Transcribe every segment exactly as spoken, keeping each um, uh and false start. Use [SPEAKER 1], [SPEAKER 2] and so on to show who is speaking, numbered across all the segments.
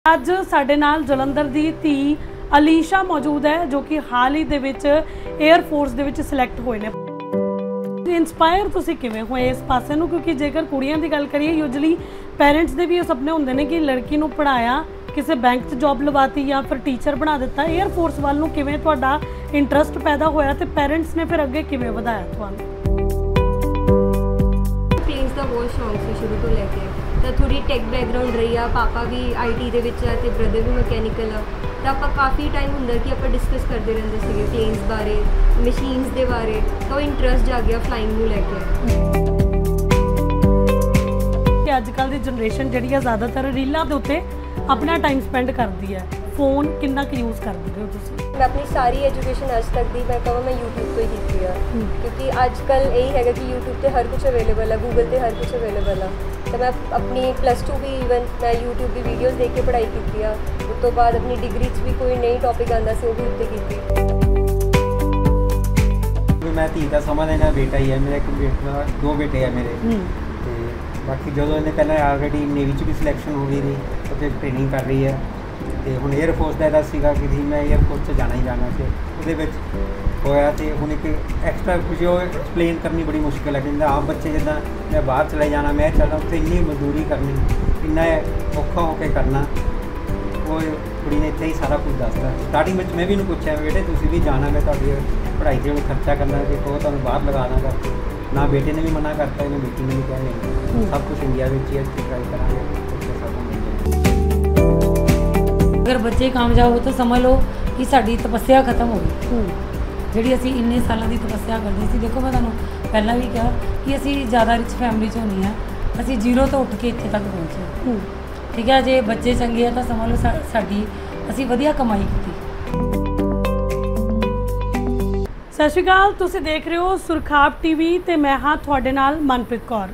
[SPEAKER 1] ਅੱਜ ਸਾਡੇ ਨਾਲ ਜਲੰਧਰ ਦੀ ਧੀ ਅਲੀਸ਼ਾ ਮੌਜੂਦ ਹੈ ਜੋ ਕਿ ਹਾਲ ਹੀ ਦੇ ਵਿੱਚ 에ਅਰ ਫੋਰਸ ਦੇ ਵਿੱਚ ਸਿਲੈਕਟ ਹੋਏ ਨੇ। ਇੰਸਪਾਇਰ ਤੁਸੀਂ ਕਿਵੇਂ ਹੋਏ ਇਸ ਪਾਸੇ ਨੂੰ, ਕਿਉਂਕਿ ਜੇਕਰ ਕੁੜੀਆਂ ਦੀ ਗੱਲ ਕਰੀਏ ਯੂਜੂਅਲੀ ਪੈਰੈਂਟਸ ਦੇ ਵੀ ਇਹ ਸੁਪਨੇ ਹੁੰਦੇ ਨੇ ਕਿ ਲੜਕੀ ਨੂੰ ਪੜਾਇਆ, ਕਿਸੇ ਬੈਂਕ 'ਚ ਜੌਬ ਲਵਾਤੀ ਜਾਂ ਫਿਰ ਟੀਚਰ ਬਣਾ ਦਿੱਤਾ। 에ਅਰ ਫੋਰਸ ਵੱਲ ਨੂੰ ਕਿਵੇਂ ਤੁਹਾਡਾ ਇੰਟਰਸਟ ਪੈਦਾ ਹੋਇਆ ਤੇ ਪੈਰੈਂਟਸ ਨੇ ਫਿਰ ਅੱਗੇ ਕਿਵੇਂ ਵਧਾਇਆ ਤੁਹਾਨੂੰ?
[SPEAKER 2] ਪਲੇਨਸ ਦਾ ਬਹੁਤ ਸ਼ੌਂਕ ਸੀ ਸ਼ੁਰੂ ਤੋਂ ਲੈ ਕੇ, ਤਾਂ ਥੋੜੀ ਟੈਕ ਬੈਕਗਰਾਉਂਡ ਰਹੀ ਆ। ਪਾਪਾ ਵੀ ਆਈਟੀ ਦੇ ਵਿੱਚ ਆ ਤੇ ਬ੍ਰਦਰ ਵੀ ਮਕੈਨੀਕਲ ਆ, ਤਾਂ ਆਪਾਂ ਕਾਫੀ ਟਾਈਮ ਹੁੰਦਾ ਕਿ ਆਪਾਂ ਡਿਸਕਸ ਕਰਦੇ ਰਹਿੰਦੇ ਸੀਗੇ ਪਲੇਨਸ ਬਾਰੇ, ਮਸ਼ੀਨਸ ਦੇ ਬਾਰੇ, ਤਾਂ ਉਹ ਇੰਟਰਸਟ ਜਾ ਗਿਆ ਫਲਾਈਂਗ ਨੂੰ ਲੈ ਕੇ।
[SPEAKER 1] ਕਿ ਅੱਜ ਕੱਲ੍ਹ ਦੀ ਜਨਰੇਸ਼ਨ ਜਿਹੜੀ ਆ ਜ਼ਿਆਦਾਤਰ ਰੀਲਾਂ ਦੇ ਉੱਤੇ ਆਪਣਾ ਟਾਈਮ ਸਪੈਂਡ ਕਰਦੀ ਹੈ। ਫੋਨ ਕਿੰਨਾ ਕੁ ਯੂਜ਼ ਕਰਦੇ ਹੋ ਤੁਸੀਂ?
[SPEAKER 2] मैं अपनी सारी एजुकेशन अज तक दी मैं कहा मैं यूट्यूब तो ही की है, क्योंकि अजकल यही है कि यूट्यूब पे हर कुछ अवेलेबल है, गूगल पे हर कुछ अवेलेबल है। तो मैं अपनी प्लस टू भी ईवन मैं यूट्यूब की वीडियोज़ देख के पढ़ाई की है। उस तो बाद अपनी डिग्री च भी कोई नई टॉपिक आता से वो भी उत्ते की।
[SPEAKER 3] मैं धी का समा लेना बेटा ही है मेरा, एक बेटा दो बेटे है मेरे। तो बाकी जो इन्हें पहले ऑलरेडी नेवी च भी सिलेक्शन हो गई थी, उत्थे ट्रेनिंग कर रही है। तो हम एयर फोर्स का यदा सीगा कि मैं एयर फोर्स से जाना ही जाना से वो होया। तो हम एक एक्सट्रा कुछ एक्सप्लेन करनी बड़ी मुश्किल है, क्योंकि आम बच्चे जिदा मैं बाहर चले जाना, मैं चलना उत्थे इन्नी मजदूरी करनी, इन्ना औखा होकर करना। वो कुड़ी ने इतने ही सारा कुछ दसता। स्टार्टिंग में मैं भी इन्हूं पूछा बेटे तुसीं भी जाना, मैं तुहाडी पढ़ाई से खर्चा करना कि कहो तुहानूं बाहर लगा दांगा। ना बेटे ने भी मना करता, इन्हें बेटी ने भी कहा नहीं, सब कुछ इंडिया में ही ट्राई करांगे।
[SPEAKER 4] अगर बच्चे कामयाब हो तो समझ लो कि साड़ी तपस्या खत्म हो गई, जी असी इन्ने सालों की तपस्या करते सी। देखो मैं तुहानूं पहला भी कहा कि असी ज़्यादा रिच फैमिली चों नहीं है, असी जीरो तो उठ के इत्थे तक पहुँचे। ठीक है, जे बच्चे चंगे है तो समझ लो सा साडी असी वधिया कमाई की।
[SPEAKER 1] सत श्री अकाल, तुसीं देख रहे हो सुरखाब टीवी ते मैं हाँ तुहाडे नाल मनप्रीत कौर।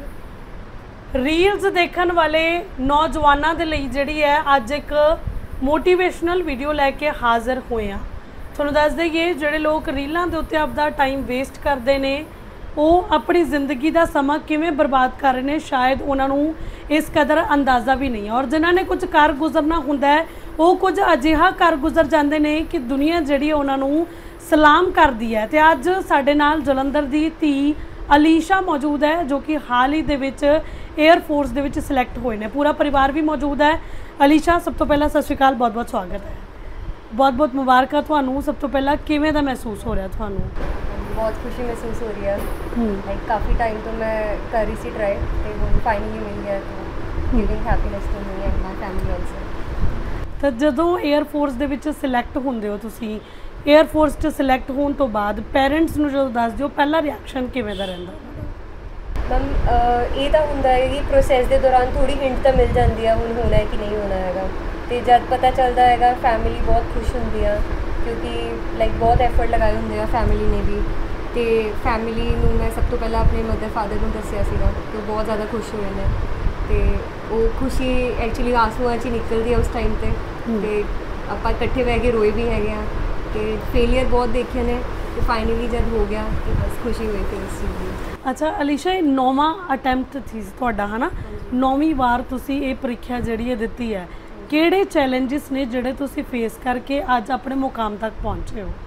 [SPEAKER 1] रील्स देखण वाले नौजवानों के लिए जिहड़ी है अज एक मोटिवेशनल वीडियो लैके हाज़र होए हैं। तुहानूं दस दईए जिहड़े लोग रीलां दे उत्ते आपदा टाइम वेस्ट करते हैं वो अपनी जिंदगी का समा किवें बर्बाद कर रहे हैं, शायद उन्होंने इस कदर अंदाज़ा भी नहीं है। और जिन्होंने कुछ कर गुजरना हुंदा है वो कुछ अजिहा कर गुजर जाते हैं कि दुनिया जिहड़ी उन्होंने सलाम करती है। तो अज साडे नाल जलंधर की धी अलीशा मौजूद है जो कि हाल ही दे विच एयर फोर्स दे विच सिलैक्ट होए ने। पूरा परिवार भी मौजूद है। अलीशा सब तो पहला सत श्री अकाल, बहुत बहुत स्वागत है, बहुत बहुत मुबारक तुहानूं। सब तो पहला किवें दा महसूस हो रहा तुहानूं?
[SPEAKER 2] बहुत खुशी महसूस हो रही है। लाइक काफ़ी टाइम तो मैं कर रही सी ट्राई, तो हुण फाइनली मिल गया, तो giving happiness to me and my family also.
[SPEAKER 1] तो जदों एयर फोर्स दे विच सिलैक्ट हुंदे हो तुसीं, एयर फोर्स च सिलैक्ट होने तो बाद पेरेंट्स नूं जदों दस दिओ पहला रिएक्शन किवें दा रहिंदा?
[SPEAKER 2] मैम ये तो होंदा है कि प्रोसैस के दौरान थोड़ी हिंट तो मिल जाती है हुण होना है कि नहीं होना है। तो जब पता चलता है फैमिली बहुत खुश होंदी है, क्योंकि लाइक बहुत एफर्ट लगाए होंगे फैमिली ने भी। तो फैमिली नूं मैं सब तो पहला अपने मदर फादर को दस्सिया सीगा, तो बहुत ज़्यादा खुश हुए हैं। तो वो खुशी एक्चुअली आंसूआं च निकलती है उस टाइम पर। तो आपां इकट्ठे बह के रोए भी है, तो फेलियर बहुत देखे ने, तो फाइनली जब हो गया तो बस खुशी हुई थी उस चीज़ की।
[SPEAKER 1] अच्छा अलीशा, ये नौवां अटैम्प्ट थी तुहाडा है ना, नौवीं बार तुसी ये परीक्षा जिहड़ी दित्ती है, किहड़े चैलेंजिस ने जिहड़े तुसी फेस करके अज अपने मुकाम तक पहुँचे हो?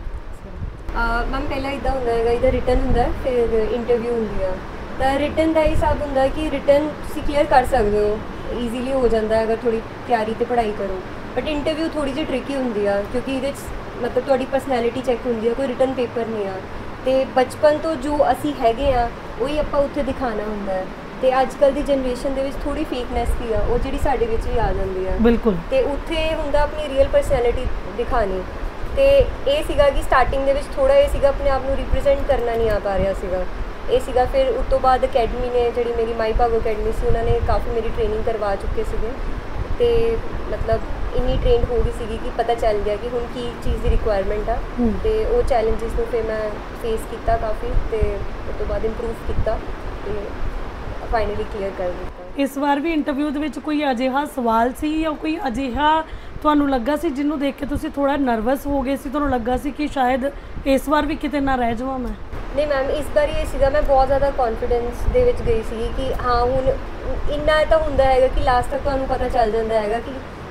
[SPEAKER 2] मैम पहला इदा होंदा है, इधर रिटन होंदा है, फिर इंटरव्यू होंदी है। तो रिटन का हिसाब होंदा है कि रिटन तुसी क्लीयर कर सकते हो, ईजीली हो जाता है अगर थोड़ी तैयारी तो पढ़ाई करो। बट इंटरव्यू थोड़ी जी ट्रिकी होंदी है, क्योंकि ये मतलब तुहाडी पर्सनैलिटी चैक होंदी है, कोई रिटन पेपर नहीं है। तो बचपन तो जो असी हैगे आ वही आपां उत्थे दिखाना होंदा है। तो अजकल की जनरेशन दे विच थोड़ी फेकनैस भी आ, वो जिहड़ी साडे विच भी आ जाती है।
[SPEAKER 1] बिल्कुल।
[SPEAKER 2] तो उत्थे हुंदा अपनी रियल पर्सनैलिटी दिखानी। तो ये सीगा कि स्टार्टिंग दे विच थोड़ा ये सीगा अपने आप नूं रिप्रजेंट करना नहीं आ पा रहा सीगा। ये सीगा फिर उस तो बाद अकैडमी ने जिहड़ी मेरी माई भागो अकैडमी सी, उन्होंने काफ़ी मेरी ट्रेनिंग करवा चुके सीगे। तो मतलब इन्नी ट्रेंड हो गई सी कि पता चल गया कि हुण की चीज़ की रिक्वायरमेंट आ। तो वो चैलेंजिस को फिर मैं फेस किया काफ़ी, तो उस तो बाद इंप्रूव किया, तो फाइनली क्लीयर कर दिता।
[SPEAKER 1] इस बार भी इंटरव्यू दे विच कोई अजिहा सवाल सी या कोई अजिहा तुहानूं लगा सी जिन्हों देख के तुसीं थोड़ा नर्वस हो गए सी, तुहानूं लगा सी कि शायद इस बार भी किते ना रह जावां मैं?
[SPEAKER 2] नहीं मैम, इस बार ये सीगा मैं बहुत ज़्यादा कॉन्फिडेंस दे विच गई सी कि हाँ हुण इन्ना तो हुंदा है कि लास्ट तक तुहानूं पता चल जाता है कि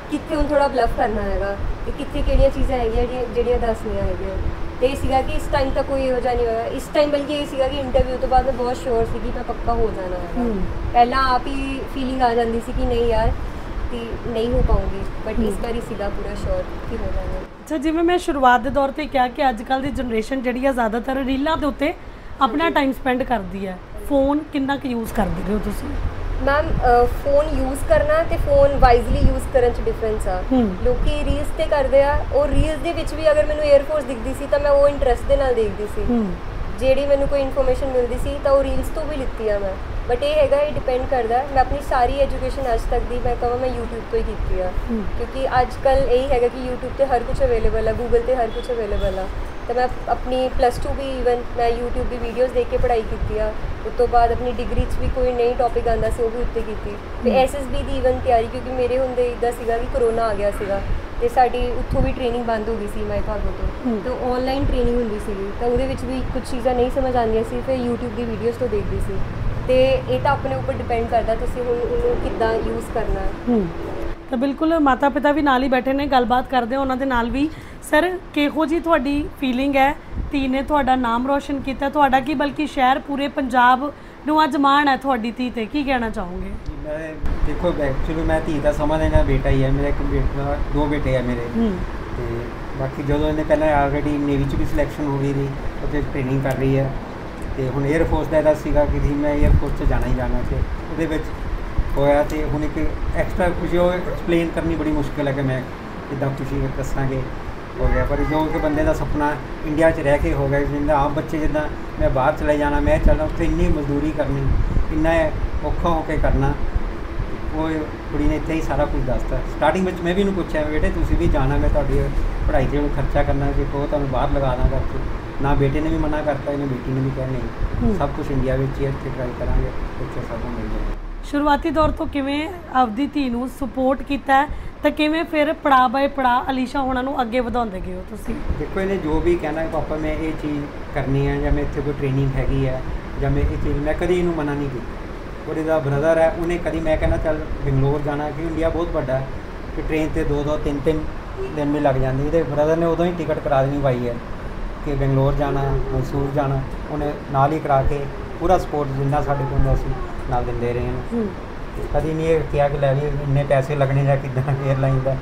[SPEAKER 2] ਕਿੱਥੇ ਹੁਣ ਥੋੜਾ ਬਲਫ ਕਰਨਾ ਹੈਗਾ ਤੇ ਕਿੱਥੇ ਕਿਹੜੀਆਂ ਚੀਜ਼ਾਂ ਹੈਗੀਆਂ ਜਿਹੜੀਆਂ ਜਿਹੜੀਆਂ ਦੱਸਣੀਆਂ ਹੈਗੀਆਂ। ਤੇ ਇਹ ਸੀਗਾ ਕਿ ਇਸ ਟਾਈਮ ਤਾਂ ਕੋਈ ਇਹੋ ਜਿਹਾ ਨਹੀਂ ਹੋਇਆ। ਇਸ ਟਾਈਮ ਬਲਕਿ ਇਹ ਸੀਗਾ ਕਿ ਇੰਟਰਵਿਊ ਤੋਂ ਬਾਅਦ ਮੈਂ ਬਹੁਤ ਸ਼ੋਰ ਸੀ ਕਿ ਮੈਂ ਪੱਕਾ ਹੋ ਜਾਣਾ ਹੈਗਾ। ਪਹਿਲਾਂ ਆਪ ਹੀ ਫੀਲਿੰਗ ਆ ਜਾਂਦੀ ਸੀ ਕਿ ਨਹੀਂ ਯਾਰ ਕਿ ਨਹੀਂ ਹੋ ਪਾਉਂਗੀ, ਬਟ ਇਸ ਵਾਰੀ ਸੀਗਾ ਪੂਰਾ ਸ਼ੋਰ ਕਿ ਹੋ ਜਾਣਾ।
[SPEAKER 1] ਅੱਛਾ, ਜਿਵੇਂ ਮੈਂ ਸ਼ੁਰੂਆਤ ਦੇ ਦੌਰ ਤੇ ਕਿਹਾ ਕਿ ਅੱਜ ਕੱਲ੍ਹ ਦੀ ਜਨਰੇਸ਼ਨ ਜਿਹੜੀ ਆ ਜ਼ਿਆਦਾਤਰ ਰੀਲਾਂ ਦੇ ਉੱਤੇ ਆਪਣਾ ਟਾਈਮ ਸਪੈਂਡ ਕਰਦੀ ਹੈ, ਫੋਨ ਕਿੰਨਾ ਕੁ ਯੂਜ਼ ਕਰਦੇ ਹੋ ਤੁਸੀਂ?
[SPEAKER 2] ਮੈਮ ਫੋਨ ਯੂਜ਼ ਕਰਨਾ ਤੇ ਫੋਨ ਵਾਈਜ਼ਲੀ ਯੂਜ਼ ਕਰਨ 'ਚ ਡਿਫਰੈਂਸ ਆ। ਲੋਕੀ ਰੀਲਸ ਤੇ ਕਰਦੇ ਆ, ਉਹ ਰੀਲਸ ਦੇ ਵਿੱਚ ਵੀ ਅਗਰ ਮੈਨੂੰ 에ਅਰਫੋਰਸ ਦਿਖਦੀ ਸੀ ਤਾਂ ਮੈਂ ਉਹ ਇੰਟਰਸਟ ਦੇ ਨਾਲ ਦੇਖਦੀ ਸੀ। ਜਿਹੜੀ ਮੈਨੂੰ ਕੋਈ ਇਨਫੋਰਮੇਸ਼ਨ ਮਿਲਦੀ ਸੀ ਤਾਂ ਉਹ ਰੀਲਸ ਤੋਂ ਵੀ ਲਿੱਤੀ ਆ ਮੈਂ। ਬਟ ਇਹ ਹੈਗਾ, ਇਹ ਡਿਪੈਂਡ ਕਰਦਾ। ਮੈਂ ਆਪਣੀ ਸਾਰੀ ਐਜੂਕੇਸ਼ਨ ਅੱਜ ਤੱਕ ਦੀ ਮੈਂ ਕਹਾਂ ਮੈਂ YouTube ਤੋਂ ਹੀ ਕੀਤੀ ਆ, ਕਿਉਂਕਿ ਅੱਜ ਕੱਲ੍ਹ ਇਹੀ ਹੈਗਾ ਕਿ YouTube ਤੇ ਹਰ ਕੁਝ ਅਵੇਲੇਬਲ ਆ, ਗੂਗਲ ਤੇ ਹਰ ਕੁਝ ਅਵੇਲੇਬਲ ਆ। ਤਾਂ ਮੈਂ ਆਪਣੀ ਪਲੱਸ ਟੂ ਵੀ ਈਵਨ ਮੈਂ YouTube ਦੀ ਵੀਡੀਓਜ਼ ਦੇਖ ਕੇ ਪੜ੍ਹਾਈ ਕੀਤੀ ਆ। ਉਸ ਤੋਂ ਬਾਅਦ ਆਪਣੀ ਡਿਗਰੀ 'ਚ ਵੀ ਕੋਈ ਨਈ ਟੌਪਿਕ ਆਉਂਦਾ ਸੀ ਉਹ ਵੀ ਉੱਤੇ ਕੀਤੀ। ਤੇ ਐਸ ਐਸ ਬੀ ਦੀ ਈਵਨ ਤਿਆਰੀ, ਕਿਉਂਕਿ ਮੇਰੇ ਹੁੰਦੇ ਇੱਦਾਂ ਸੀਗਾ ਕਿ ਕਰੋਨਾ ਆ ਗਿਆ ਸੀਗਾ ਤੇ ਸਾਡੀ ਉੱਥੋਂ ਵੀ ਟ੍ਰੇਨਿੰਗ ਬੰਦ ਹੋ ਗਈ ਸੀ ਮਾਈ ਭਾਗੋ ਤੋਂ। ਤਾਂ ਔਨਲਾਈਨ ਟ੍ਰੇਨਿੰਗ ਹੁੰਦੀ ਸੀਗੀ ਤਾਂ ਉਹਦੇ ਵਿੱਚ ਵੀ ਕੁਝ ਚੀਜ਼ਾਂ ਨਹੀਂ ਸਮਝ ਆਉਂਦੀਆਂ ਸੀ, ਫਿਰ YouTube ਦੀ ਵੀਡੀਓਜ਼ ਤੋਂ ਦੇਖਦੀ ਸੀ। ਤੇ ਇਹ ਤਾਂ ਆਪਣੇ ਉੱਪਰ ਡਿਪੈਂਡ ਕਰਦਾ ਤੁਸੀਂ ਹੁਣ ਉਹਨੂੰ ਕਿੱਦਾਂ ਯੂਜ਼ ਕਰਨਾ ਹੈ।
[SPEAKER 1] ਤਾਂ ਬਿਲਕੁਲ ਮਾਤਾ ਪਿਤਾ ਵੀ ਨਾਲ ਹੀ ਬੈਠੇ ਨੇ, ਗੱਲਬਾਤ ਕਰਦੇ ਹਾਂ ਉਹਨਾਂ ਦੇ ਨਾਲ ਵੀ। ਸਰ, ਕਿਹੋ ਜੀ ਤੁਹਾਡੀ ਫੀਲਿੰਗ ਹੈ? ਧੀ ਨੇ ਤੁਹਾਡਾ ਨਾਮ ਰੋਸ਼ਨ ਕੀਤਾ, ਤੁਹਾਡਾ ਕੀ ਬਲਕਿ ਸ਼ਹਿਰ ਪੂਰੇ ਪੰਜਾਬ ਨੂੰ ਅੱਜ ਮਾਣ ਹੈ ਤੁਹਾਡੀ ਧੀ ਤੇ, ਕੀ ਕਹਿਣਾ ਚਾਹੋਗੇ?
[SPEAKER 3] ਮੈਂ ਦੇਖੋ ਐਕਚੁਅਲੀ ਮੈਂ ਧੀ ਦਾ ਸਮਝ ਲੈਣਾ, ਬੇਟਾ ਹੀ ਹੈ ਮੇਰਾ, ਇੱਕ ਬੇਟਾ ਦੋ ਬੇਟੇ ਆ ਮੇਰੇ। ਤੇ ਬਾਕੀ ਜਦੋਂ ਇਹਨੇ ਪਹਿਲਾਂ ਆਲਰੇਡੀ ਨੇਵੀ 'ਚ ਵੀ ਸਿਲੈਕਸ਼ਨ ਹੋ ਗਈ ਸੀ, ਉੱਥੇ ਟ੍ਰੇਨਿੰਗ ਕਰ ਰਹੀ ਹੈ। ਤੇ ਹੁਣ 에ਅਰਫੋਰਸ ਦਾ ਇਹਦਾ ਸੀਗਾ ਕਿ ਜੀ ਮੈਂ 에ਅਰਫੋਰਸ 'ਚ ਜਾਣਾ ਹੀ ਜਾਣਾ ਸੀ, ਉਹਦੇ ਵਿੱਚ ਹੋਇਆ। ਤੇ ਹੁਣ ਇੱਕ ਐਕਸਟਰਾ ਖੁਸ਼ੀ ਉਹ ਐਕਸਪਲੇਨ ਕਰਨੀ ਬੜੀ ਮੁਸ਼ਕਿਲ ਹੈ ਕਿ ਮੈਂ ਇੱਦਾਂ ਖੁਸ਼ੀ ਦੱਸਾਂਗੇ ਹੋ ਗਿਆ। ਪਰ ਜੋ ਕਿ ਬੰਦੇ ਦਾ ਸੁਪਨਾ ਇੰਡੀਆ 'ਚ ਰਹਿ ਕੇ ਹੋ ਗਿਆ, ਜਿੱਦਾਂ ਆਮ ਬੱਚੇ ਜਿੱਦਾਂ ਮੈਂ ਬਾਹਰ ਚਲੇ ਜਾਣਾ, ਮੈਂ ਚੱਲਣਾ ਉੱਥੇ ਇੰਨੀ ਮਜ਼ਦੂਰੀ ਕਰਨੀ, ਇੰਨਾ ਔਖਾ ਹੋ ਕੇ ਕਰਨਾ, ਉਹ ਕੁੜੀ ਨੇ ਇੱਥੇ ਹੀ ਸਾਰਾ ਕੁਝ ਦੱਸਤਾ। ਸਟਾਰਟਿੰਗ ਵਿੱਚ ਮੈਂ ਵੀ ਇਹਨੂੰ ਪੁੱਛਿਆ, ਬੇਟੇ ਤੁਸੀਂ ਵੀ ਜਾਣਾ, ਮੈਂ ਤੁਹਾਡੀ ਪੜ੍ਹਾਈ 'ਤੇ ਹੁਣ ਖਰਚਾ ਕਰਨਾ, ਕਿ ਕਹੋ ਤੁਹਾਨੂੰ ਬਾਹਰ ਲਗਾ ਦਾਂ ਕਰਕੇ। ਨਾ ਬੇਟੇ ਨੇ ਵੀ ਮਨਾ ਕਰਤਾ, ਇਹਨੇ ਬੇਟੀ ਨੇ ਵੀ ਕਿਹਾ ਨਹੀਂ, ਸਭ ਕੁਝ ਇੰਡੀਆ ਵਿੱਚ ਹੀ ਇੱਥੇ ਟਰਾਈ ਕਰਾਂਗੇ, ਉੱਥੇ ਸਭ ਨੂੰ ਮਿਲ ਜਾਏਗਾ।
[SPEAKER 1] ਸ਼ੁਰੂਆਤੀ ਦੌਰ ਤੋਂ ਕਿਵੇਂ ਆਪਦੀ ਧੀ ਨੂੰ ਸਪੋਰਟ ਕੀਤਾ ਤਾਂ ਕਿਵੇਂ ਫਿਰ ਪੜਾ ਬਾਏ ਪੜਾ ਅਲੀਸ਼ਾ ਹੋਣਾ ਨੂੰ ਅੱਗੇ ਵਧਾਉਂਦੇ ਗਏ ਹੋ ਤੁਸੀਂ?
[SPEAKER 3] ਦੇਖੋ, ਇਹਨੇ ਜੋ ਵੀ ਕਹਿਣਾ ਪਾਪਾ ਮੈਂ ਇਹ ਚੀਜ਼ ਕਰਨੀ ਹੈ, ਜਾਂ ਮੈਂ ਇੱਥੇ ਕੋਈ ਟ੍ਰੇਨਿੰਗ ਹੈਗੀ ਹੈ, ਜਾਂ ਮੈਂ ਇਹ ਚੀਜ਼, ਮੈਂ ਕਦੀ ਇਹਨੂੰ ਮਨਾ ਨਹੀਂ ਕੀਤਾ। ਉਹਦੇ ਦਾ ਬ੍ਰਦਰ ਹੈ, ਉਹਨੇ ਕਦੀ ਮੈਂ ਕਹਿੰਦਾ ਚੱਲ ਬੰਗਲੌਰ ਜਾਣਾ, ਕਿ ਇੰਡੀਆ ਬਹੁਤ ਵੱਡਾ ਹੈ, ਕਿ ਟ੍ਰੇਨ 'ਤੇ ਦੋ ਦੋ ਤਿੰਨ ਤਿੰਨ ਦਿਨ ਵੀ ਲੱਗ ਜਾਂਦੀ। ਇਹਦੇ ਬ੍ਰਦਰ ਨੇ ਉਦੋਂ ਹੀ ਟਿਕਟ ਕਰਾ ਦੇਣੀ ਪਾਈ ਹੈ ਕਿ ਬੰਗਲੌਰ ਜਾਣਾ, ਮੈਸੂਰ ਜਾਣਾ, ਉਹਨੇ ਨਾਲ ਹੀ ਕਰਾ ਕੇ ਪੂਰਾ ਸਪੋਰਟ ਜਿੰਨਾ ਸਾਡੇ ਕੋਲ ਹੁੰਦਾ ਸੀ ਨਾਲ ਦਿੰਦੇ ਰਹੇ ਨੇ। ਕਦੀ ਨਹੀਂ ਇਹ ਕਿਹਾ ਕਿ ਲੈ ਵੀ ਇੰਨੇ ਪੈਸੇ ਲੱਗਣੇ ਜਾਂ ਕਿੱਦਾਂ ਏਅਰਲਾਈਨ ਦਾ,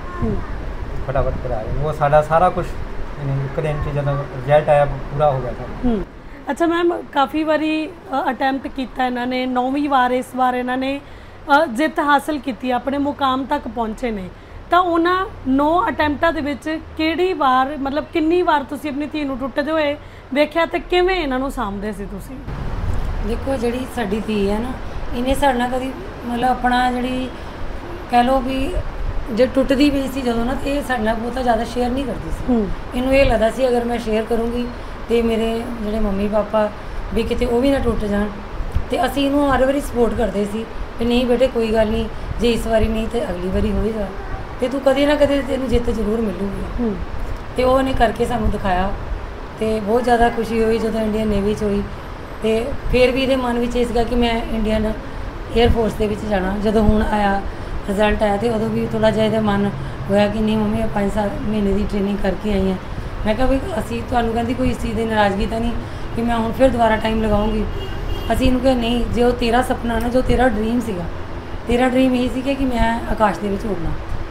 [SPEAKER 3] ਫਟਾਫਟ ਕਰਾ ਰਹੇ। ਉਹ ਸਾਡਾ ਸਾਰਾ ਕੁਝ ਇੱਕ ਦਿਨ 'ਚ ਜਦੋਂ ਰਿਜ਼ਲਟ ਆਇਆ ਪੂਰਾ ਹੋ ਗਿਆ ਸਾਡਾ।
[SPEAKER 1] ਅੱਛਾ ਮੈਮ, ਕਾਫੀ ਵਾਰੀ ਅਟੈਂਪਟ ਕੀਤਾ ਇਹਨਾਂ ਨੇ, ਨੌਵੀਂ ਵਾਰ ਇਸ ਵਾਰ ਇਹਨਾਂ ਨੇ ਜਿੱਤ ਹਾਸਲ ਕੀਤੀ, ਆਪਣੇ ਮੁਕਾਮ ਤੱਕ ਪਹੁੰਚੇ ਨੇ। ਤਾਂ ਉਹਨਾਂ ਨੌ ਅਟੈਂਪਟਾਂ ਦੇ ਵਿੱਚ ਕਿਹੜੀ ਵਾਰ, ਮਤਲਬ ਕਿੰਨੀ ਵਾਰ ਤੁਸੀਂ ਆਪਣੀ ਧੀ ਨੂੰ ਟੁੱਟਦੇ ਹੋਏ ਵੇਖਿਆ ਤੇ ਕਿਵੇਂ ਇਹਨਾਂ ਨੂੰ ਸਾਂਭਦੇ ਸੀ ਤੁਸੀਂ?
[SPEAKER 4] ਦੇਖੋ, ਜਿਹੜੀ ਸਾਡੀ ਧੀ ਹੈ ਨਾ, ਇਹਨੇ ਸਾਡੇ ਨਾਲ ਕਦੀ ਮਤਲਬ ਆਪਣਾ ਜਿਹੜੀ ਕਹਿ ਲਓ ਵੀ ਜੇ ਟੁੱਟਦੀ ਵੀ ਸੀ ਜਦੋਂ ਨਾ, ਤੇ ਇਹ ਸਾਡੇ ਨਾਲ ਬਹੁਤਾ ਜ਼ਿਆਦਾ ਸ਼ੇਅਰ ਨਹੀਂ ਕਰਦੀ ਸੀ। ਇਹਨੂੰ ਇਹ ਲੱਗਦਾ ਸੀ ਅਗਰ ਮੈਂ ਸ਼ੇਅਰ ਕਰੂੰਗੀ ਤੇ ਮੇਰੇ ਜਿਹੜੇ ਮੰਮੀ ਪਾਪਾ ਵੀ ਕਿਤੇ ਉਹ ਵੀ ਨਾ ਟੁੱਟ ਜਾਣ। ਤੇ ਅਸੀਂ ਇਹਨੂੰ ਹਰ ਵਾਰੀ ਸਪੋਰਟ ਕਰਦੇ ਸੀ ਵੀ ਨਹੀਂ ਬੇਟੇ ਕੋਈ ਗੱਲ ਨਹੀਂ, ਜੇ ਇਸ ਵਾਰੀ ਨਹੀਂ ਤੇ ਅਗਲੀ ਵਾਰੀ ਹੋਏਗਾ, ਤੇ ਤੂੰ ਕਦੇ ਨਾ ਕਦੇ ਤੈਨੂੰ ਜਿੱਤ ਜ਼ਰੂਰ ਮਿਲੂਗੀ। ਤੇ ਉਹ ਉਹਨੇ ਕਰਕੇ ਸਾਨੂੰ ਦਿਖਾਇਆ ਤੇ ਬਹੁਤ ਜ਼ਿਆਦਾ ਖੁਸ਼ੀ ਹੋਈ ਜਦੋਂ ਇੰਡੀਅਨ ਨੇਵੀ 'ਚ ਹੋਈ। ਤੇ ਫਿਰ ਵੀ ਇਹਦੇ ਮਨ ਵਿੱਚ ਇਹ ਸੀਗਾ ਕਿ ਮੈਂ ਇੰਡੀਅਨ ਏਅਰਫੋਰਸ ਦੇ ਵਿੱਚ ਜਾਣਾ। ਜਦੋਂ ਹੁਣ ਆਇਆ ਰਿਜ਼ਲਟ ਆਇਆ ਤੇ ਉਦੋਂ ਵੀ ਥੋੜ੍ਹਾ ਜਿਹਾ ਇਹਦਾ ਮਨ ਹੋਇਆ ਕਿ ਨਹੀਂ ਮੰਮੀ ਪੰਜ ਸਾਲ ਮਹੀਨੇ ਦੀ ਟ੍ਰੇਨਿੰਗ ਕਰਕੇ ਆਈ ਹਾਂ। ਮੈਂ ਕਿਹਾ ਵੀ ਅਸੀਂ ਤੁਹਾਨੂੰ ਕਹਿੰਦੀ ਕੋਈ ਇਸ ਚੀਜ਼ ਦੀ ਨਾਰਾਜ਼ਗੀ ਤਾਂ ਨਹੀਂ ਕਿ ਮੈਂ ਹੁਣ ਫਿਰ ਦੁਬਾਰਾ ਟਾਈਮ ਲਗਾਉਂਗੀ। ਅਸੀਂ ਇਹਨੂੰ ਕਿਹਾ ਨਹੀਂ, ਜੇ ਉਹ ਤੇਰਾ ਸੁਪਨਾ ਨਾ, ਜੋ ਤੇਰਾ ਡਰੀਮ ਸੀਗਾ, ਤੇਰਾ ਡਰੀਮ ਇਹ ਸੀ ਕਿ ਮੈਂ ਆਕਾਸ਼ ਦੇ ਵਿੱਚ ਉੱਡਣਾ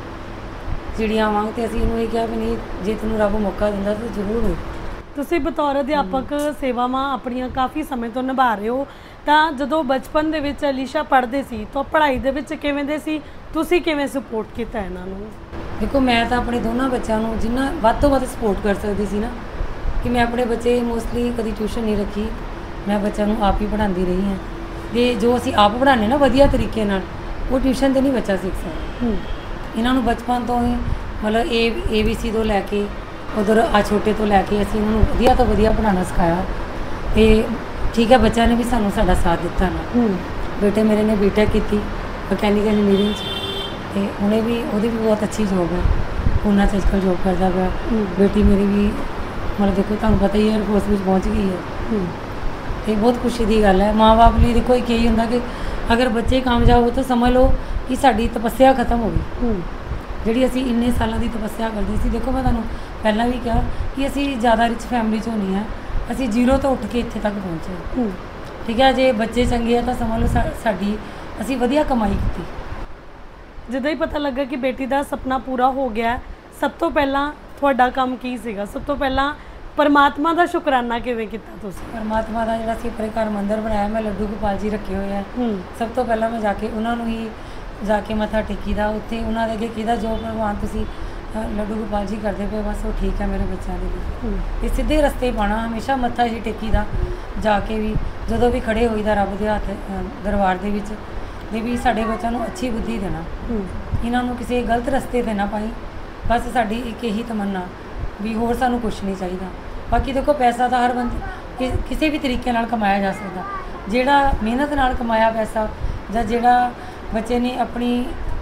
[SPEAKER 4] ਚਿੜੀਆਂ ਵਾਂਗ, ਤੇ ਅਸੀਂ ਇਹਨੂੰ ਇਹ ਕਿਹਾ ਵੀ ਨਹੀਂ, ਜੇ ਤੈਨੂੰ ਰੱਬ ਮੌਕਾ ਦਿੰਦਾ ਤਾਂ ਜ਼ਰੂਰ ਹੋ।
[SPEAKER 1] ਤੁਸੀਂ ਬਤੌਰ ਅਧਿਆਪਕ ਸੇਵਾਵਾਂ ਆਪਣੀਆਂ ਕਾਫੀ ਸਮੇਂ ਤੋਂ ਨਿਭਾ ਰਹੇ ਹੋ, ਤਾਂ ਜਦੋਂ ਬਚਪਨ ਦੇ ਵਿੱਚ ਅਲੀਸ਼ਾ ਪੜ੍ਹਦੇ ਸੀ ਤਾਂ ਪੜ੍ਹਾਈ ਦੇ ਵਿੱਚ ਕਿਵੇਂ ਦੇ ਸੀ, ਤੁਸੀਂ ਕਿਵੇਂ ਸਪੋਰਟ ਕੀਤਾ ਇਹਨਾਂ ਨੂੰ?
[SPEAKER 4] ਦੇਖੋ, ਮੈਂ ਤਾਂ ਆਪਣੇ ਦੋਨਾਂ ਬੱਚਿਆਂ ਨੂੰ ਜਿੰਨਾ ਵੱਧ ਤੋਂ ਵੱਧ ਸਪੋਰਟ ਕਰ ਸਕਦੀ ਸੀ ਨਾ, ਕਿ ਮੈਂ ਆਪਣੇ ਬੱਚੇ ਮੋਸਟਲੀ ਕਦੀ ਟਿਊਸ਼ਨ ਨਹੀਂ ਰੱਖੀ, ਮੈਂ ਬੱਚਿਆਂ ਨੂੰ ਆਪ ਹੀ ਪੜ੍ਹਾਉਂਦੀ ਰਹੀ ਹਾਂ। ਤੇ ਜੋ ਅਸੀਂ ਆਪ ਪੜ੍ਹਾਉਂਦੇ ਨਾ ਵਧੀਆ ਤਰੀਕੇ ਨਾਲ, ਉਹ ਟਿਊਸ਼ਨ 'ਤੇ ਨਹੀਂ ਬੱਚਾ ਸਿੱਖ ਸਕਦਾ। ਇਹਨਾਂ ਨੂੰ ਬਚਪਨ ਤੋਂ ਹੀ ਮਤਲਬ ਏ ਏ ਬੀ ਸੀ ਤੋਂ ਲੈ ਕੇ ਉਧਰ ਆ ਛੋਟੇ ਤੋਂ ਲੈ ਕੇ ਅਸੀਂ ਇਹਨਾਂ ਨੂੰ ਵਧੀਆ ਤੋਂ ਵਧੀਆ ਪੜ੍ਹਾਉਣਾ ਸਿਖਾਇਆ। ਤੇ ਠੀਕ ਹੈ, ਬੱਚਿਆਂ ਨੇ ਵੀ ਸਾਨੂੰ ਸਾਡਾ ਸਾਥ ਦਿੱਤਾ ਨਾ। ਬੇਟੇ ਮੇਰੇ ਨੇ ਬੀਟੈਕ ਕੀਤੀ ਮਕੈਨੀਕਲ ਇੰਜੀਨੀਅਰਿੰਗ 'ਚ, ਤੇ ਉਹਨੇ ਵੀ ਉਹਦੀ ਵੀ ਬਹੁਤ ਅੱਛੀ ਜੋਬ ਹੈ, ਉਹਨਾਂ 'ਚ ਅੱਜ ਕੱਲ੍ਹ ਜੋਬ ਕਰਦਾ ਪਿਆ। ਬੇਟੀ ਮੇਰੀ ਵੀ ਮਤਲਬ ਦੇਖੋ ਤੁਹਾਨੂੰ ਪਤਾ ਹੀ ਹੈ ਏਅਰਫੋਰਸ ਵਿੱਚ ਪਹੁੰਚ ਗਈ ਹੈ। ਤੇ ਬਹੁਤ ਖੁਸ਼ੀ ਦੀ ਗੱਲ ਹੈ। ਮਾਂ ਬਾਪ ਲਈ ਦੇਖੋ ਇੱਕ ਇਹੀ ਹੁੰਦਾ ਕਿ ਅਗਰ ਬੱਚੇ ਕਾਮਯਾਬ ਹੋ ਤਾਂ ਸਮਝ ਲਓ ਕਿ ਸਾਡੀ ਤਪੱਸਿਆ ਖਤਮ ਹੋ ਗਈ। ਜਿਹੜੀ ਅਸੀਂ ਇੰਨੇ ਸਾਲਾਂ ਦੀ ਤਪੱਸਿਆ ਕਰਦੇ ਸੀ। ਦੇਖੋ ਮੈਂ ਤੁਹਾਨੂੰ ਪਹਿਲਾਂ ਵੀ ਕਿਹਾ ਕਿ ਅਸੀਂ ਜ਼ਿਆਦਾ ਰਿਚ ਫੈਮਿਲੀ 'ਚੋਂ ਨਹੀਂ ਹਾਂ, ਅਸੀਂ ਜ਼ੀਰੋ ਤੋਂ ਉੱਠ ਕੇ ਇੱਥੇ ਤੱਕ ਪਹੁੰਚੇ। ਠੀਕ ਹੈ, ਜੇ ਬੱਚੇ ਚੰਗੇ ਆ ਤਾਂ ਸਮਝ ਲਓ ਸਾ- ਸਾਡੀ ਅਸੀਂ ਵਧੀਆ ਕਮਾਈ ਕੀਤੀ।
[SPEAKER 1] ਜਦੋਂ ਹੀ ਪਤਾ ਲੱਗਾ ਕਿ ਬੇਟੀ ਦਾ ਸੁਪਨਾ ਪੂਰਾ ਹੋ ਗਿਆ, ਸਭ ਤੋਂ ਪਹਿਲਾਂ ਤੁਹਾਡਾ ਕੰਮ ਕੀ ਸੀਗਾ? ਸਭ ਤੋਂ ਪਹਿਲਾਂ ਪਰਮਾਤਮਾ ਦਾ ਸ਼ੁਕਰਾਨਾ ਕਿਵੇਂ ਕੀਤਾ ਤੁਸੀਂ?
[SPEAKER 4] ਪਰਮਾਤਮਾ ਦਾ ਜਿਹੜਾ ਅਸੀਂ ਆਪਣੇ ਘਰ ਮੰਦਿਰ ਬਣਾਇਆ, ਮੈਂ ਲੱਡੂ ਗੋਪਾਲ ਜੀ ਰੱਖੇ ਹੋਏ ਆ। ਸਭ ਤੋਂ ਪਹਿਲਾਂ ਮੈਂ ਜਾ ਕੇ ਉਹਨਾਂ ਨੂੰ ਹੀ ਜਾ ਕੇ ਮੱਥਾ ਟੇਕੀ ਦਾ, ਉੱਥੇ ਉਹਨਾਂ ਦੇ ਅੱਗੇ ਕਿਹਦਾ ਜੋ ਭਗਵਾਨ ਤੁਸੀਂ ਅ, ਲੱਡੂ ਗੋਪਾਲ ਜੀ ਕਰਦੇ ਪਏ ਬਸ ਉਹ ਠੀਕ ਹੈ ਮੇਰੇ ਬੱਚਿਆਂ ਦੇ ਲਈ। ਤੇ ਸਿੱਧੇ ਰਸਤੇ ਪਾਉਣਾ, ਹਮੇਸ਼ਾ ਮੱਥਾ ਹੀ ਟੇਕੀ ਦਾ ਜਾ ਕੇ ਵੀ, ਜਦੋਂ ਵੀ ਖੜੇ ਹੋਈਦਾ ਰੱਬ ਦੇ ਹੱਥ ਅ, ਦਰਬਾਰ ਦੇ ਵਿੱਚ, ਦੇ ਵੀ ਸਾਡੇ ਬੱਚਿਆਂ ਨੂੰ ਅੱਛੀ ਬੁੱਧੀ ਦੇਣਾ, ਇਹਨਾਂ ਨੂੰ ਕਿਸੇ ਗਲਤ ਰਸਤੇ 'ਤੇ ਨਾ ਪਾਈ। ਬਸ ਸਾਡੀ ਇੱਕ ਇਹੀ ਤਮੰਨਾ ਵੀ ਹੋਰ ਸਾਨੂੰ ਕੁਛ ਨਹੀਂ ਚਾਹੀਦਾ। ਬਾਕੀ ਦੇਖੋ ਪੈਸਾ ਤਾਂ ਹਰ ਬੰਦੇ ਕਿ- ਕਿਸੇ ਵੀ ਤਰੀਕੇ ਨਾਲ ਕਮਾਇਆ ਜਾ ਸਕਦਾ, ਜਿਹੜਾ ਮਿਹਨਤ ਨਾਲ ਕਮਾਇਆ ਪੈਸਾ ਜਾਂ ਜਿਹੜਾ ਬੱਚੇ ਨੇ ਆਪਣੀ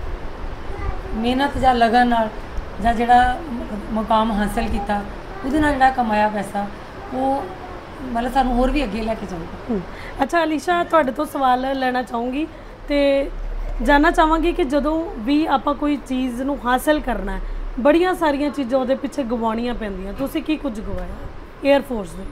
[SPEAKER 4] ਮਿਹਨਤ ਜਾਂ ਲਗਨ ਨਾਲ ਜਾਂ ਜਿਹੜਾ ਮ- ਮੁਕਾਮ ਹਾਸਲ ਕੀਤਾ ਉਹਦੇ ਨਾਲ ਜਿਹੜਾ ਕਮਾਇਆ ਪੈਸਾ ਉਹ ਮਤਲਬ ਸਾਨੂੰ ਹੋਰ ਵੀ ਅੱਗੇ ਲੈ ਕੇ ਜਾਊਗਾ।
[SPEAKER 1] ਅੱਛਾ ਅਲੀਸ਼ਾ, ਤੁਹਾਡੇ ਤੋਂ ਸਵਾਲ ਲੈਣਾ ਚਾਹੂੰਗੀ ਤੇ ਜਾਨਣਾ ਚਾਹਾਂਗੀ ਕਿ ਜਦੋਂ ਵੀ ਆਪਾਂ ਕੋਈ ਚੀਜ਼ ਨੂੰ ਹਾਸਲ ਕਰਨਾ ਹੈ, ਬੜੀਆਂ ਸਾਰੀਆਂ ਚੀਜ਼ਾਂ ਉਹਦੇ ਪਿੱਛੇ ਗਵਾਉਣੀਆਂ ਪੈਂਦੀਆਂ, ਤੁਸੀਂ ਕੀ ਕੁਝ ਗਵਾਇਆ ਏਅਰ ਫੋਰਸ ਦੇ?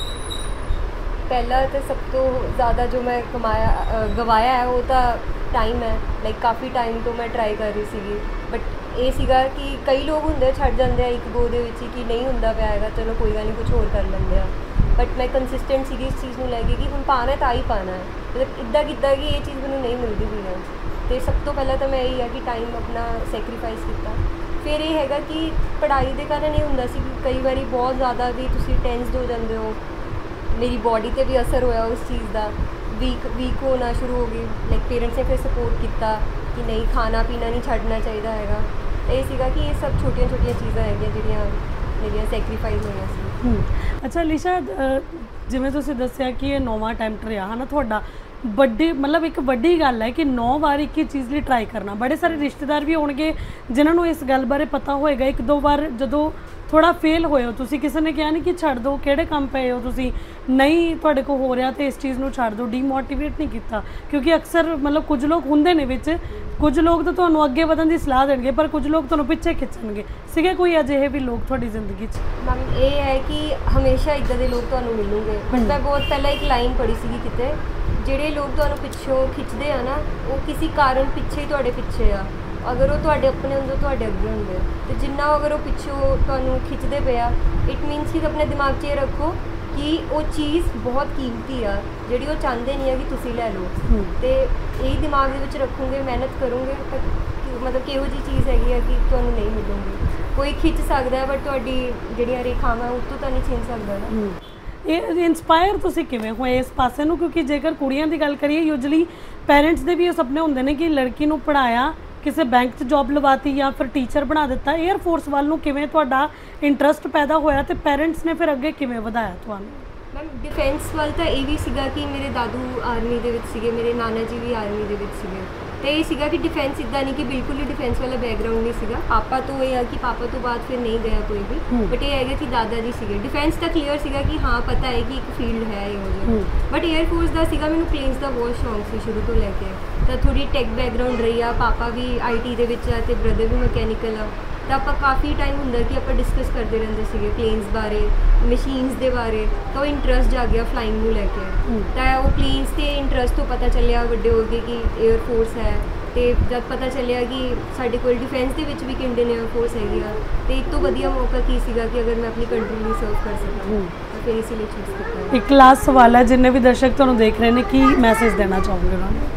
[SPEAKER 2] ਪਹਿਲਾ ਤੇ ਸਭ ਤੋਂ ਜ਼ਿਆਦਾ ਜੋ ਮੈਂ ਕਮਾਇਆ ਅ, ਗਵਾਇਆ ਹੈ ਉਹ ਤਾਂ ਟਾਈਮ ਹੈ। ਲਾਈਕ ਕਾਫੀ ਟਾਈਮ ਤੋਂ ਮੈਂ ਟਰਾਈ ਕਰ ਰਹੀ ਸੀਗੀ, ਬਟ ਇਹ ਸੀਗਾ ਕਿ ਕਈ ਲੋਕ ਹੁੰਦੇ ਛੱਡ ਜਾਂਦੇ ਆ ਇੱਕ ਗੋ ਦੇ ਵਿੱਚ ਹੀ ਕਿ ਨਹੀਂ ਹੁੰਦਾ ਪਿਆ ਹੈਗਾ, ਚਲੋ ਕੋਈ ਗੱਲ ਨਹੀਂ ਕੁਝ ਹੋਰ ਕਰ ਲੈਂਦੇ ਆ। ਬਟ ਮੈਂ ਕੰਸਿਸਟੈਂਟ ਸੀਗੀ ਇਸ ਚੀਜ਼ ਨੂੰ ਲੈ ਕੇ ਕਿ ਹੁਣ ਪਾਉਣਾ ਤਾਂ ਹੀ ਪਾਉਣਾ ਹੈ, ਮਤਲਬ ਇੱਦਾਂ ਕਿੱਦਾਂ ਕਿ ਇਹ ਚੀਜ਼ ਮੈਨੂੰ ਨਹੀਂ ਮਿਲਦੀ ਵੀ ਹੈ। ਅਤੇ ਸਭ ਤੋਂ ਪਹਿਲਾਂ ਤਾਂ ਮੈਂ ਇਹੀ ਹੈ ਕਿ ਟਾਈਮ ਆਪਣਾ ਸੈਕਰੀਫਾਈਸ ਕੀਤਾ। ਫਿਰ ਇਹ ਹੈਗਾ ਕਿ ਪੜ੍ਹਾਈ ਦੇ ਕਾਰਨ ਇਹ ਹੁੰਦਾ ਸੀ ਕਿ ਕਈ ਵਾਰੀ ਬਹੁਤ ਜ਼ਿਆਦਾ ਵੀ ਤੁਸੀਂ ਟੈਂਸਡ ਹੋ ਜਾਂਦੇ ਹੋ, ਮੇਰੀ ਬੋਡੀ 'ਤੇ ਵੀ ਅਸਰ ਹੋਇਆ ਉਸ ਚੀਜ਼ ਦਾ, ਵੀਕ ਵੀਕ ਹੋਣਾ ਸ਼ੁਰੂ ਹੋ ਗਈ। ਲਾਈਕ ਪੇਰੈਂਟਸ ਨੇ ਫਿਰ ਸਪੋਰਟ ਕੀਤਾ ਕਿ ਨਹੀਂ ਖਾਣਾ ਪੀਣਾ ਨਹੀਂ ਛੱਡਣਾ ਚਾਹੀਦਾ ਹੈਗਾ। ਇਹ ਸੀਗਾ ਕਿ ਇਹ ਸਭ ਛੋਟੀਆਂ ਛੋਟੀਆਂ ਚੀਜ਼ਾਂ ਹੈਗੀਆਂ ਜਿਹੜੀਆਂ ਮੇਰੀਆਂ ਸੈਕਰੀਫਾਈਸ ਹੋਈਆਂ ਸੀ।
[SPEAKER 1] ਅੱਛਾ ਅਲੀਸ਼ਾ, ਜਿਵੇਂ ਤੁਸੀਂ ਦੱਸਿਆ ਕਿ ਇਹ ਨੌਵਾਂ ਅਟੈਂਪਟ ਰਿਹਾ ਹੈ ਨਾ ਤੁਹਾਡਾ, ਵੱਡੀ ਮਤਲਬ ਇੱਕ ਵੱਡੀ ਗੱਲ ਹੈ ਕਿ ਨੌ ਵਾਰ ਇੱਕ ਹੀ ਚੀਜ਼ ਲਈ ਟਰਾਈ ਕਰਨਾ। ਬੜੇ ਸਾਰੇ ਰਿਸ਼ਤੇਦਾਰ ਵੀ ਹੋਣਗੇ ਜਿਨ੍ਹਾਂ ਨੂੰ ਇਸ ਗੱਲ ਬਾਰੇ ਪਤਾ ਹੋਏਗਾ, ਇੱਕ ਦੋ ਵਾਰ ਜਦੋਂ ਥੋੜਾ ਫੇਲ ਹੋਏ ਹੋ ਤੁਸੀਂ, ਕਿਸੇ ਨੇ ਕਿਹਾ ਨਹੀਂ ਕਿ ਛੱਡ ਦਿਓ, ਕਿਹੜੇ ਕੰਮ ਪਏ ਹੋ ਤੁਸੀਂ, ਨਹੀਂ ਤੁਹਾਡੇ ਕੋਲ ਹੋ ਰਿਹਾ ਤੇ ਇਸ ਚੀਜ਼ ਨੂੰ ਛੱਡ ਦਿਓ, ਡੀਮੋਟੀਵੇਟ ਨਹੀਂ ਕੀਤਾ? ਕਿਉਂਕਿ ਅਕਸਰ ਮਤਲਬ ਕੁਝ ਲੋਕ ਹੁੰਦੇ ਨੇ ਵਿੱਚ, ਕੁਝ ਲੋਕ ਤਾਂ ਤੁਹਾਨੂੰ ਅੱਗੇ ਵਧਣ ਦੀ ਸਲਾਹ ਦੇਣਗੇ ਪਰ ਕੁਝ ਲੋਕ ਤੁਹਾਨੂੰ ਪਿੱਛੇ ਖਿੱਚਣਗੇ। ਸੀਗੇ ਕੋਈ ਅਜਿਹੇ ਵੀ ਲੋਕ ਤੁਹਾਡੀ ਜ਼ਿੰਦਗੀ 'ਚ?
[SPEAKER 2] ਮੈਮ ਇਹ ਹੈ ਕਿ ਹਮੇਸ਼ਾ ਇੱਦਾਂ ਦੇ ਲੋਕ ਤੁਹਾਨੂੰ ਮਿਲੂਗੇ, ਬਟ ਮੈਂ ਬਹੁਤ ਪਹਿਲਾਂ ਇੱਕ ਲਾਈਨ ਪੜ੍ਹੀ ਸੀਗੀ ਕਿਤੇ, ਜਿਹੜੇ ਲੋਕ ਤੁਹਾਨੂੰ ਪਿੱਛੋਂ ਖਿੱਚਦੇ ਆ ਨਾ ਉਹ ਕਿਸੇ ਕਾਰਨ ਪਿੱਛੇ ਹੀ ਤੁਹਾਡੇ ਪਿੱਛੇ ਆ, ਅਗਰ ਉਹ ਤੁਹਾਡੇ ਆਪਣੇ ਹੁੰਦੇ ਤੁਹਾਡੇ ਅੱਗੇ ਹੁੰਦੇ। ਤੇ ਜਿੰਨਾ ਅਗਰ ਉਹ ਪਿੱਛੋਂ ਤੁਹਾਨੂੰ ਖਿੱਚਦੇ ਪਿਆ, ਇਟ ਮੀਨਸ ਕਿ ਆਪਣੇ ਦਿਮਾਗ 'ਚ ਇਹ ਰੱਖੋ ਕਿ ਉਹ ਚੀਜ਼ ਬਹੁਤ ਕੀਮਤੀ ਆ ਜਿਹੜੀ ਉਹ ਚਾਹੁੰਦੇ ਨਹੀਂ ਆ ਕਿ ਤੁਸੀਂ ਲੈ ਲਓ। ਤੇ ਇਹ ਦਿਮਾਗ ਦੇ ਵਿੱਚ ਰੱਖੋਗੇ, ਮਿਹਨਤ ਕਰੋਗੇ ਤਾਂ ਮਤਲਬ ਕਿਹੋ ਜਿਹੀ ਚੀਜ਼ ਹੈਗੀ ਆ ਕਿ ਤੁਹਾਨੂੰ ਨਹੀਂ ਮਿਲੂਗੀ। ਕੋਈ ਖਿੱਚ ਸਕਦਾ ਬਟ ਤੁਹਾਡੀ ਜਿਹੜੀਆਂ ਰੇਖਾਵਾਂ ਉਹ ਤੋਂ ਤਾਂ ਨਹੀਂ ਛਿਨ ਸਕਦਾ ਨਾ।
[SPEAKER 1] ਇਹ ਇਨਸਪਾਇਰ ਤੁਸੀਂ ਕਿਵੇਂ ਹੋਏ ਇਸ ਪਾਸੇ ਨੂੰ? ਕਿਉਂਕਿ ਜੇਕਰ ਕੁੜੀਆਂ ਦੀ ਗੱਲ ਕਰੀਏ, ਯੂਜਲੀ ਪੈਰੈਂਟਸ ਦੇ ਵੀ ਇਹ ਸੁਪਨੇ ਹੁੰਦੇ ਨੇ ਕਿ ਲੜਕੀ ਨੂੰ ਪੜ੍ਹਾਇਆ, ਕਿਸੇ ਬੈਂਕ 'ਚ ਜੌਬ ਲਵਾਤੀ ਜਾਂ ਫਿਰ ਟੀਚਰ ਬਣਾ ਦਿੱਤਾ। ਏਅਰ ਫੋਰਸ ਵੱਲ ਨੂੰ ਕਿਵੇਂ ਤੁਹਾਡਾ ਇੰਟਰਸਟ ਪੈਦਾ ਹੋਇਆ ਤੇ ਪੈਰੈਂਟਸ ਨੇ ਫਿਰ ਅੱਗੇ ਕਿਵੇਂ ਵਧਾਇਆ ਤੁਹਾਨੂੰ?
[SPEAKER 2] ਮੈਮ ਡਿਫੈਂਸ ਵੱਲ ਤਾਂ ਇਹ ਵੀ ਸੀਗਾ ਕਿ ਮੇਰੇ ਦਾਦੂ ਆਰਮੀ ਦੇ ਵਿੱਚ ਸੀਗੇ, ਮੇਰੇ ਨਾਨਾ ਜੀ ਵੀ ਆਰਮੀ ਦੇ ਵਿੱਚ ਸੀਗੇ, ਤੇ ਇਹ ਸੀਗਾ ਕਿ ਡਿਫੈਂਸ ਇੱਦਾਂ ਨਹੀਂ ਕਿ ਬਿਲਕੁਲ ਹੀ ਡਿਫੈਂਸ ਵਾਲਾ ਬੈਕਗਰਾਊਂਡ ਨਹੀਂ ਸੀਗਾ। ਪਾਪਾ ਤੋਂ ਇਹ ਆ ਕਿ ਪਾਪਾ ਤੋਂ ਬਾਅਦ ਫਿਰ ਨਹੀਂ ਗਿਆ ਕੋਈ ਵੀ, ਬਟ ਇਹ ਹੈਗਾ ਕਿ ਦਾਦਾ ਜੀ ਸੀਗੇ। ਡਿਫੈਂਸ ਤਾਂ ਕਲੀਅਰ ਸੀਗਾ ਕਿ ਹਾਂ ਪਤਾ ਹੈ ਕਿ ਇੱਕ ਫੀਲਡ ਹੈ ਇਹੋ ਜਿਹਾ, ਬਟ ਏਅਰ ਫੋਰਸ ਦਾ ਸੀਗਾ ਮੈਨੂੰ ਪਲੇਨਸ ਦਾ ਬਹੁਤ ਸ਼ੌਂਕ ਸੀ ਸ਼ੁਰੂ ਤੋਂ ਲੈ ਕੇ। ਤਾਂ ਥੋੜੀ ਟੈਕ ਬੈਕਗਰਾਊਂਡ ਰਹੀ ਆ, ਪਾਪਾ ਵੀ ਆਈ ਟੀ ਦੇ ਵਿੱਚ ਆ ਤੇ ਬ੍ਰਦਰ ਵੀ ਮਕੈਨੀਕਲ ਆ, ਤਾਂ ਆਪਾਂ ਕਾਫੀ ਟਾਈਮ ਹੁੰਦਾ ਕਿ ਆਪਾਂ ਡਿਸਕਸ ਕਰਦੇ ਰਹਿੰਦੇ ਸੀਗੇ ਪਲੇਨਸ ਬਾਰੇ, ਮਸ਼ੀਨਸ ਦੇ ਬਾਰੇ। ਤਾਂ ਉਹ ਇੰਟਰਸਟ ਜਾ ਗਿਆ ਫਲਾਈਂਗ ਨੂੰ ਲੈ ਕੇ। ਤਾਂ ਉਹ ਪਲੇਨਸ 'ਤੇ ਇੰਟਰਸਟ ਤੋਂ ਪਤਾ ਚੱਲਿਆ ਵੱਡੇ ਹੋ ਗਏ ਕਿ ਏਅਰ ਫੋਰਸ ਹੈ, ਤੇ ਜਦ ਪਤਾ ਚੱਲਿਆ ਕਿ ਸਾਡੇ ਕੋਲ ਡਿਫੈਂਸ ਦੇ ਵਿੱਚ ਵੀ ਇੱਕ ਇੰਡੀਅਨ ਏਅਰ ਫੋਰਸ ਹੈਗੀ ਆ, ਤੇ ਇਸ ਤੋਂ ਵਧੀਆ ਮੌਕਾ ਕੀ ਸੀਗਾ ਕਿ ਅਗਰ ਮੈਂ ਆਪਣੀ ਕੰਟਰੀ ਨੂੰ ਸਰਵ ਕਰ ਸਕਾਂ, ਤਾਂ ਫਿਰ ਇਸੇ ਲਈ ਚੂਜ਼ ਕੀਤਾ।
[SPEAKER 1] ਇੱਕ ਲਾਸਟ ਸਵਾਲ ਹੈ, ਜਿੰਨੇ ਵੀ ਦਰਸ਼ਕ ਤੁਹਾਨੂੰ ਦੇਖ ਰਹੇ ਨੇ, ਕੀ ਮੈਸੇਜ ਦੇਣਾ ਚਾਹੋਗੇ ਉਹਨਾਂ ਨੂੰ?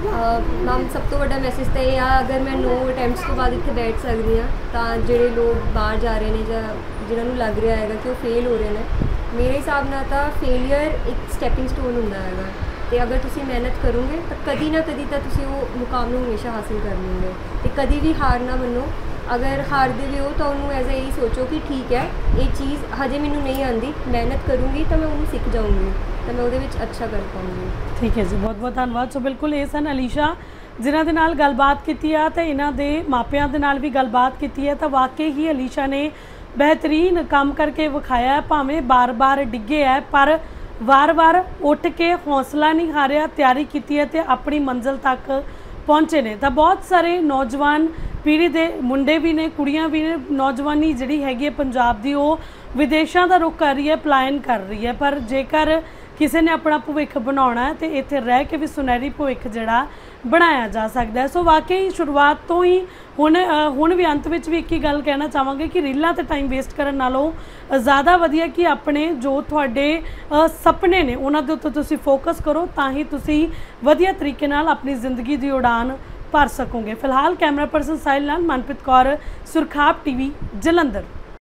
[SPEAKER 2] ਮੈਮ ਸਭ ਤੋਂ ਵੱਡਾ ਮੈਸੇਜ ਤਾਂ ਇਹ ਆ, ਅਗਰ ਮੈਂ ਨੋ ਅਟੈਂਪਟਸ ਤੋਂ ਬਾਅਦ ਇੱਥੇ ਬੈਠ ਸਕਦੀ ਹਾਂ ਤਾਂ ਜਿਹੜੇ ਲੋਕ ਬਾਹਰ ਜਾ ਰਹੇ ਨੇ ਜਾਂ ਜਿਨ੍ਹਾਂ ਨੂੰ ਲੱਗ ਰਿਹਾ ਹੈਗਾ ਕਿ ਉਹ ਫੇਲ ਹੋ ਰਹੇ ਨੇ, ਮੇਰੇ ਹਿਸਾਬ ਨਾਲ ਤਾਂ ਫੇਲੀਅਰ ਇੱਕ ਸਟੈਪਿੰਗ ਸਟੋਨ ਹੁੰਦਾ ਹੈਗਾ। ਤੇ ਅਗਰ ਤੁਸੀਂ ਮਿਹਨਤ ਕਰੋਗੇ ਤਾਂ ਕਦੀ ਨਾ ਕਦੀ ਤਾਂ ਤੁਸੀਂ ਉਹ ਮੁਕਾਮ ਨੂੰ ਹਮੇਸ਼ਾ ਹਾਸਿਲ ਕਰ ਲਓਗੇ। ਤੇ ਕਦੀ ਵੀ ਹਾਰ ਨਾ ਮੰਨੋ, ਅਗਰ ਹਾਰਦੇ ਵੀ ਹੋ ਤਾਂ ਉਹਨੂੰ ਐਜ਼ ਇਹੀ ਸੋਚੋ ਕਿ ਠੀਕ ਹੈ ਇਹ ਚੀਜ਼ ਹਜੇ ਮੈਨੂੰ ਨਹੀਂ ਆਉਂਦੀ, ਮਿਹਨਤ ਕਰੂੰਗੀ ਤਾਂ ਮੈਂ ਉਹਨੂੰ ਸਿੱਖ ਜਾਊਂਗੀ, ਤਾਂ ਮੈਂ ਉਹਦੇ ਵਿੱਚ ਅੱਛਾ ਕਰ ਪਾਊਂਗੀ।
[SPEAKER 1] ਠੀਕ ਹੈ ਜੀ, ਬਹੁਤ ਬਹੁਤ ਧੰਨਵਾਦ। ਸੋ ਬਿਲਕੁਲ ਇਹ ਸਨ ਅਲੀਸ਼ਾ ਜਿਨ੍ਹਾਂ ਦੇ ਨਾਲ ਗੱਲਬਾਤ ਕੀਤੀ ਆ ਤੇ ਇਹਨਾਂ ਦੇ ਮਾਪਿਆਂ ਦੇ ਨਾਲ ਵੀ ਗੱਲਬਾਤ ਕੀਤੀ ਹੈ। ਤਾਂ ਵਾਕਈ ਹੀ ਅਲੀਸ਼ਾ ਨੇ ਬਿਹਤਰੀਨ ਕੰਮ ਕਰਕੇ ਵਿਖਾਇਆ, ਭਾਵੇਂ ਬਾਰ-ਬਾਰ ਡਿੱਗੇ ਹੈ ਪਰ ਵਾਰ-ਵਾਰ ਉੱਠ ਕੇ ਹੌਸਲਾ ਨਹੀਂ ਹਾਰਿਆ, ਤਿਆਰੀ ਕੀਤੀ ਹੈ ਤੇ ਆਪਣੀ ਮੰਜ਼ਿਲ ਤੱਕ ਪਹੁੰਚੇ ਨੇ। ਤਾਂ ਬਹੁਤ ਸਾਰੇ ਨੌਜਵਾਨ ਪੀੜ੍ਹੀ ਦੇ ਮੁੰਡੇ ਵੀ ਨੇ, ਕੁੜੀਆਂ ਵੀ ਨੇ, ਨੌਜਵਾਨੀ ਜਿਹੜੀ ਹੈਗੀ ਹੈ ਪੰਜਾਬ ਦੀ ਉਹ ਵਿਦੇਸ਼ਾਂ ਦਾ ਰੁਖ ਕਰ ਰਹੀ ਹੈ, ਪਲਾਇਨ ਕਰ ਰਹੀ ਹੈ। ਪਰ ਜੇਕਰ ਕਿਸੇ ਨੇ ਆਪਣਾ ਭਵਿੱਖ ਬਣਾਉਣਾ ਹੈ ਤੇ ਇੱਥੇ ਰਹਿ ਕੇ ਵੀ ਸੁਨਹਿਰੀ ਭਵਿੱਖ ਜਿਹੜਾ ਬਣਾਇਆ ਜਾ ਸਕਦਾ ਹੈ। ਸੋ ਵਾਕਈ ਸ਼ੁਰੂਆਤ ਤੋਂ ਹੀ ਹੁਣ ਹੁਣ ਵੀ ਅੰਤ ਵਿੱਚ ਵੀ ਇੱਕ ਹੀ ਗੱਲ ਕਹਿਣਾ ਚਾਹਾਂਗੇ ਕਿ ਰੀਲਾਂ ਤੇ ਟਾਈਮ ਵੇਸਟ ਕਰਨ ਨਾਲੋਂ ਜ਼ਿਆਦਾ ਵਧੀਆ ਕਿ ਆਪਣੇ ਜੋ ਤੁਹਾਡੇ ਸੁਪਨੇ ਨੇ ਉਹਨਾਂ ਦੇ ਉੱਤੇ ਤੁਸੀਂ ਫੋਕਸ ਕਰੋ, ਤਾਂ ਹੀ ਤੁਸੀਂ ਵਧੀਆ ਤਰੀਕੇ ਨਾਲ ਆਪਣੀ ਜ਼ਿੰਦਗੀ ਦੀ ਉਡਾਨ ਭਰ ਸਕੋਗੇ। ਫਿਲਹਾਲ ਕੈਮਰਾ ਪਰਸਨ ਸਾਹਿਲ ਨਾਲ ਮਨਪ੍ਰੀਤ ਕੌਰ, ਸੁਰਖਾਬ ਟੀਵੀ, ਜਲੰਧਰ।